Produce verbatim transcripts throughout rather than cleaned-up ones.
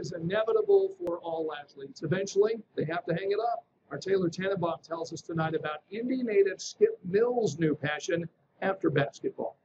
is inevitable for all athletes. Eventually, they have to hang it up. Our Taylor Tannenbaum tells us tonight about Indy native Skip Mills' new passion after basketball.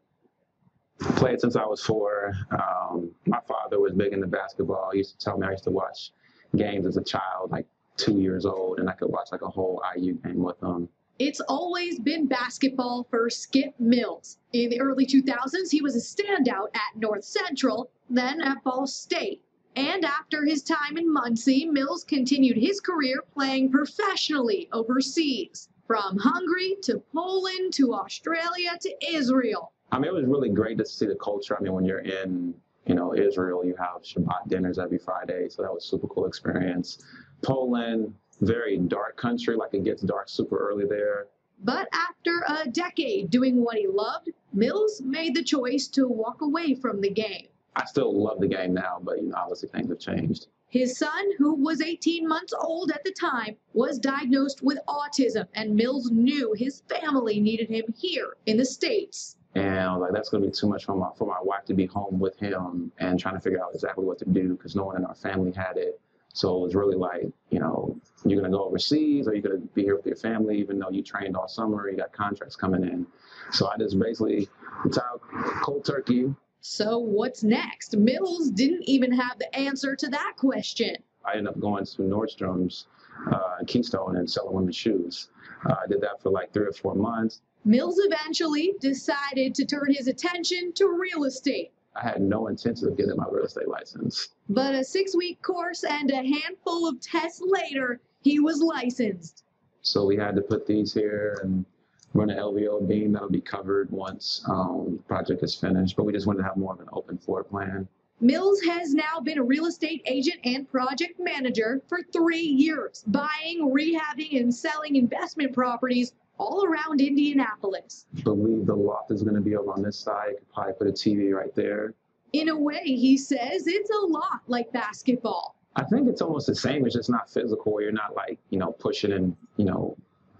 Played since I was four. Um, my father was big into basketball. He used to tell me I used to watch games as a child, like two years old, and I could watch like a whole I U game with him. It's always been basketball for Skip Mills. In the early two thousands, he was a standout at North Central, then at Ball State. And after his time in Muncie, Mills continued his career playing professionally overseas, from Hungary to Poland to Australia to Israel. I mean, it was really great to see the culture. I mean, when you're in, you know, Israel, you have Shabbat dinners every Friday, so that was a super cool experience. Poland, very dark country, like it gets dark super early there. But after a decade doing what he loved, Mills made the choice to walk away from the game. I still love the game now, but you know, obviously things have changed. His son, who was eighteen months old at the time, was diagnosed with autism, and Mills knew his family needed him here in the States. And I was like, that's going to be too much for my, for my wife to be home with him and trying to figure out exactly what to do because no one in our family had it. So it was really like, you know, you're going to go overseas or you're going to be here with your family, even though you trained all summer, you got contracts coming in. So I just basically retired cold turkey. So what's next? Mills didn't even have the answer to that question. I ended up going to Nordstrom's uh, in Keystone and selling women's shoes. Uh, I did that for like three or four months. Mills eventually decided to turn his attention to real estate. I had no intention of getting my real estate license. But a six-week course and a handful of tests later, he was licensed. So we had to put these here and run an L V O beam that'll be covered once um, the project is finished. But we just wanted to have more of an open floor plan. Mills has now been a real estate agent and project manager for three years, buying, rehabbing, and selling investment properties all around Indianapolis. I believe the loft is going to be over on this side. You could probably put a T V right there. In a way, he says it's a lot like basketball. I think it's almost the same. It's just not physical where you're not like, you know, pushing and, you know,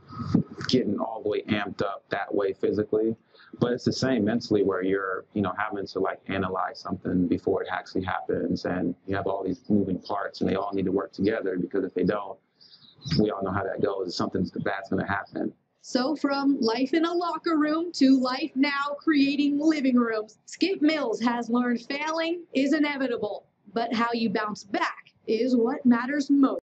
getting all the way amped up that way physically. But it's the same mentally where you're, you know, having to like analyze something before it actually happens. And you have all these moving parts and they all need to work together because if they don't, we all know how that goes. Something bad's going to happen. So from life in a locker room to life now creating living rooms, Skip Mills has learned failing is inevitable, but how you bounce back is what matters most.